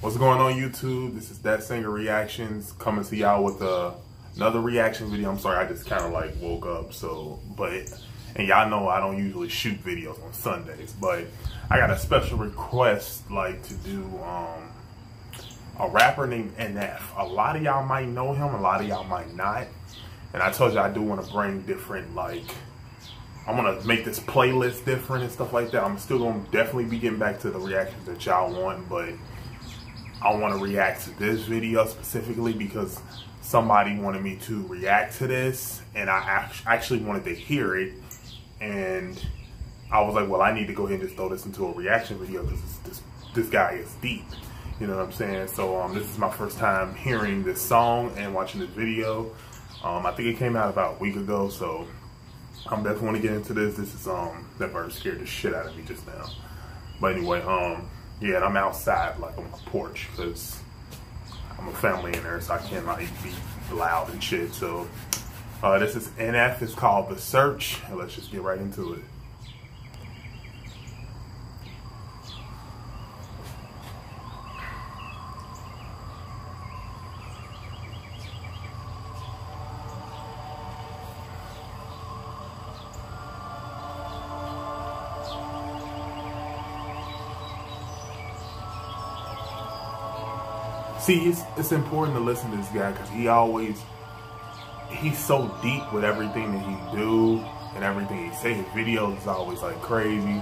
What's going on YouTube? This is That Singer Reactions coming to y'all with another reaction video. I'm sorry, I just kind of like woke up, and y'all know I don't usually shoot videos on Sundays, but I got a special request to do a rapper named NF. A lot of y'all might know him, a lot of y'all might not. And I told you I do want to bring different, I want to make this playlist different and stuff like that. I'm still going to definitely be getting back to the reactions that y'all want, but I want to react to this video specifically because somebody wanted me to react to this, and I actually wanted to hear it, and I was like, well, I need to go ahead and just throw this into a reaction video because this guy is deep. You know what I'm saying? So this is my first time hearing this song and watching this video. I think it came out about a week ago, so I'm definitely want to get into this. This is that bird scared the shit out of me just now. But anyway, yeah, and I'm outside on my porch because I'm a family in there, so I can't be loud and shit. So this is NF. It's called The Search, and let's just get right into it. See, it's important to listen to this guy because he's so deep with everything that he do and everything he say. His videos is always crazy.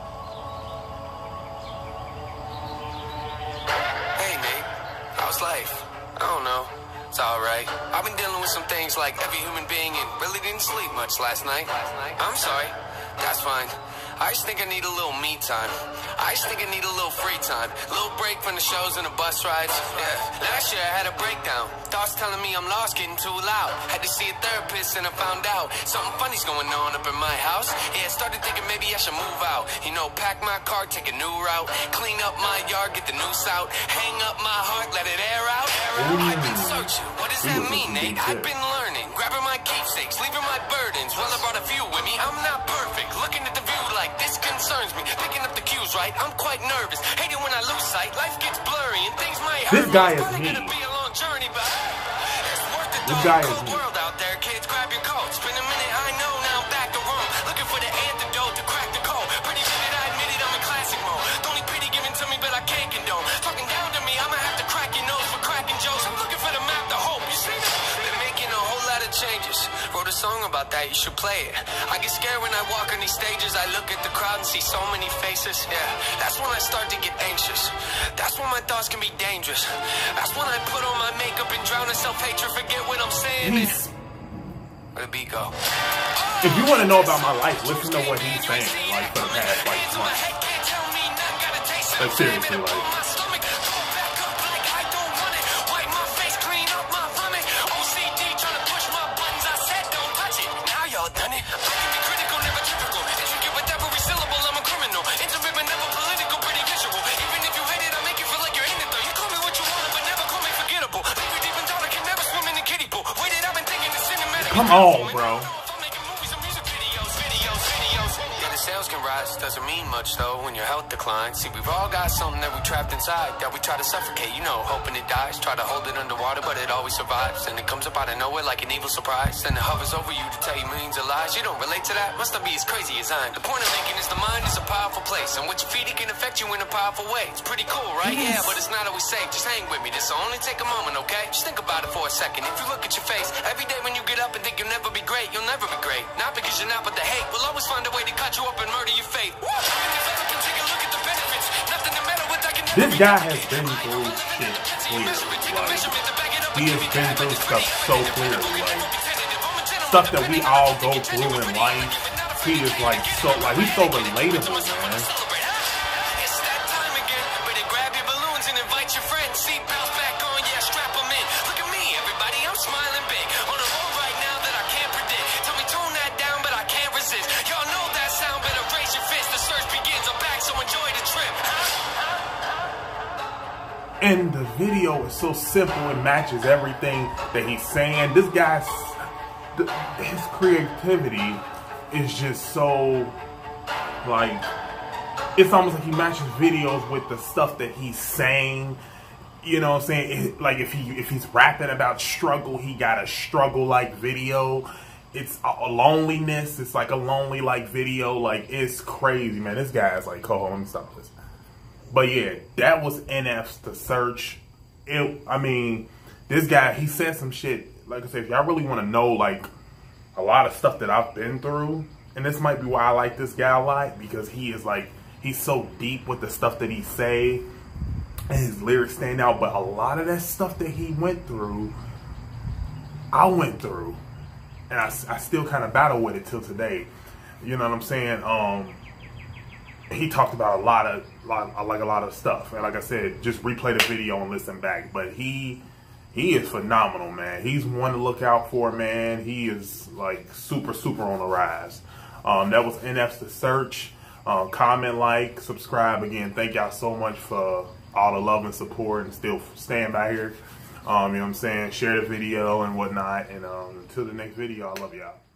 Hey Nate, how's life? I don't know. It's alright. I've been dealing with some things like every human being and really didn't sleep much last night. I'm sorry. That's fine. I just think I need a little me time. I just think I need a little free time. A little break from the shows and the bus rides. Yeah. Last year I had a breakdown. Thoughts telling me I'm lost, getting too loud. Had to see a therapist and I found out something funny's going on up in my house. Yeah, I started thinking maybe I should move out. You know, pack my car, take a new route. Clean up my yard, get the noose out. Hang up my heart, let it air out. I've been searching. What does that mean, Nate? I've been learning. Grabbing my keepsakes, leaving my burdens. Well, I brought a few with me. I'm not perfect. Looking at the view this concerns me. Picking up the cues, right? I'm quite nervous. Hate it when I lose sight. Life gets blurry and things might hurt. This guy is me. Be a long journey, but it's worth it. This guy is me. World out there, kids, grab your coats. Been a minute, I know. Now I'm back to Rome, looking for the antidote to crack the code. Pretty good, I admit it. I'm in classic mode. Don't need pity given to me, but I can't condone. Talking down to me, I'ma have to crack your nose for cracking jokes. I'm looking for the map to hope. You see that? Been making a whole lot of changes. Wrote a song about that. You should play it. I get scared when I walk on these stages. I look at the crowd and see so many faces. Yeah, that's when I start to get anxious. That's when my thoughts can be dangerous. That's when I put on my makeup and drown in self-hatred. Forget what I'm saying. Where'd the beat go? If you want to know about my life, listen to what he's saying. For the past months. Seriously, done it. I can be critical, never typical. Intricate with every syllable, I'm a criminal. Intimate but never political, pretty visual. Even if you hate it, I make you feel like you're in it though. You call me what you want, but never call me forgettable. Leave you deep in thought, I can never swim in the kiddie pool. Waited, I've been thinking the cinematic. Come on, bro. Yeah, the sales can rise, doesn't mean much though when your health declines. See, we've all got something that we trapped inside that we try to suffocate, you know, hoping it dies. Try to hold it underwater, but it always survives. And it comes up out of nowhere like an evil surprise. Then it hovers over you to tell you millions of lies. You don't relate to that, must not be as crazy as I am. The point I'm making is the mind is a powerful place, and what you feed it can affect you in a powerful way. It's pretty cool, right? Yeah, but it's not always safe. Just hang with me, this will only take a moment, okay? Just think about it for a second. If you look at your face every day when you get up and think you'll never be great, you'll never be great. Not because you're not, but the hate will always find a way to cut you up and murder your faith. This guy has been through shit clearly. He has been through stuff so clearly. Stuff that we all go through in life. He is he's so relatable, man. And the video is so simple, it matches everything that he's saying. This guy's, his creativity is just so, it's almost like he matches videos with the stuff that he's saying. you know what I'm saying? Like if he's rapping about struggle, he got a struggle like video. It's a loneliness. It's like a lonely like video. Like it's crazy, man. This guy is like, hold on, let me stop this. But yeah, that was NF's The Search. I mean, this guy, he said some shit. Like I said, if y'all really want to know like a lot of stuff that I've been through, and this might be why I like this guy a lot, because he is like, he's so deep with the stuff that he say, and his lyrics stand out. But a lot of that stuff that he went through, I went through, and I still kind of battle with it till today. You know what I'm saying? He talked about a lot of stuff, and like I said, just replay the video and listen back. But he is phenomenal, man. He's one to look out for, man. He is like super on the rise. That was NF's The Search. Comment, like, subscribe. Again, thank y'all so much for all the love and support, and still staying by here. You know what I'm saying? Share the video and whatnot. And until the next video, I love y'all.